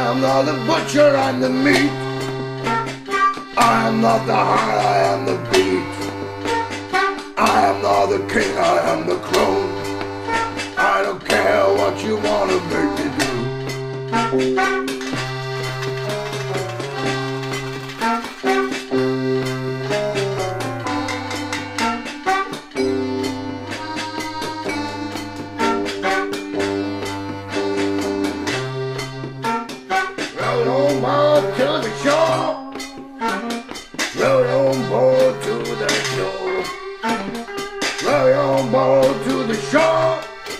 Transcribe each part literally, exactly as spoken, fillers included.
am not the butcher and the meat. I am not the heart, I am the beat. I am not the king, I am the crown. I don't care what you wanna make me do. Roll on board to the shore. Roll on board to the shore. Roll on board to the shore.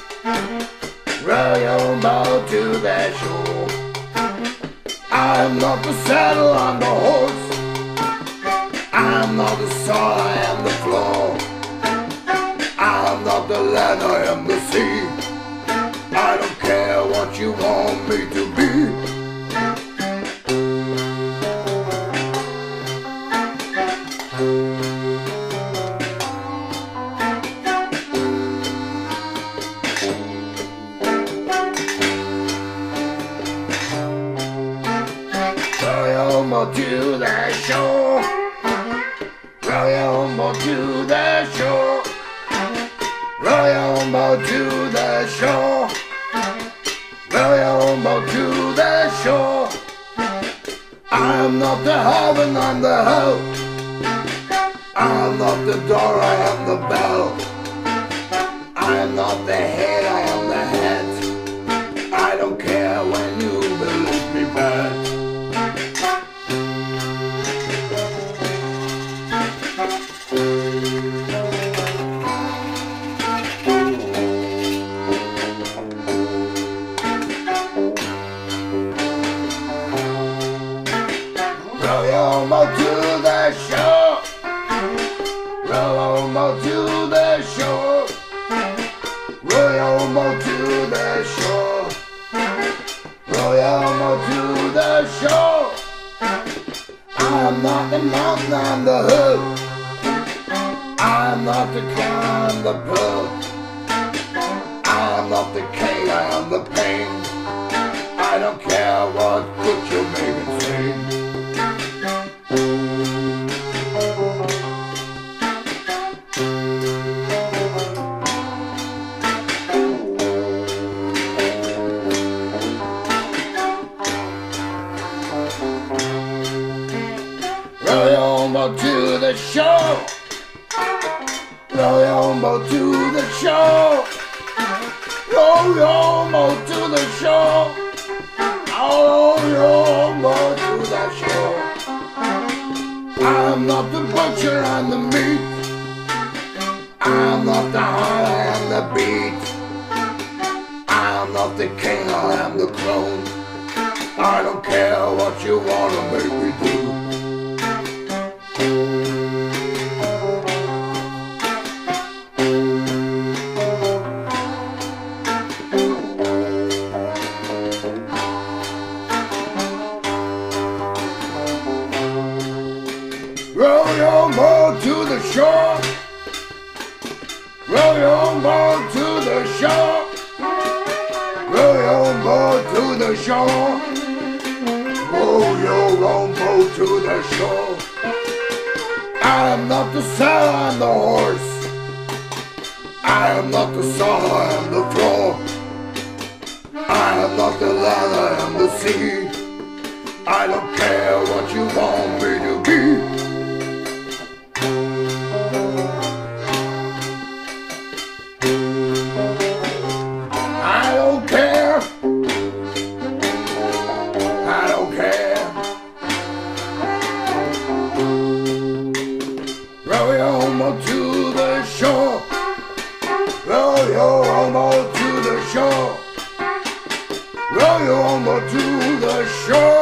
Roll on board to the shore. I am not the saddle, I'm the horse. I am not the saw, I am the floor. I am not the land, I am the sea. I don't care what you want me to be. Row your boat to the shore. Row your boat to the shore. Row your boat to the shore. Row your boat to the shore. I am not the heaven, I'm the hell. I am not the door, I am the bell. I am not the head, I am the head. I don't care when you believe me bad. Row your boat to the shore. Row your boat to the shore. Row your boat to the shore. Row your boat to the shore. I'm not the mountain, I'm the hood. I'm not the cow, I'm the pearl. I'm not the king, I am the pain. I don't care what good you make it seem. Row your boat to the shore. Row your boat to the shore. Row your boat to the shore. Row your boat to the shore. I'm not the butcher and the meat. I'm not the heart, I am the beat. I'm not the king, I am the clone. I don't care what you wanna make me do. Row your boat to the shore. Row your boat to the shore. Row your boat to the shore. Row your own boat to the shore. I am not the saddle, I'm the horse. I am not the saw, I am the floor. I am not the land, I am the sea. I don't care what you want me to be. I don't care. I don't care. Row your boat to the shore. Row your boat to the shore. Row your boat to the shore.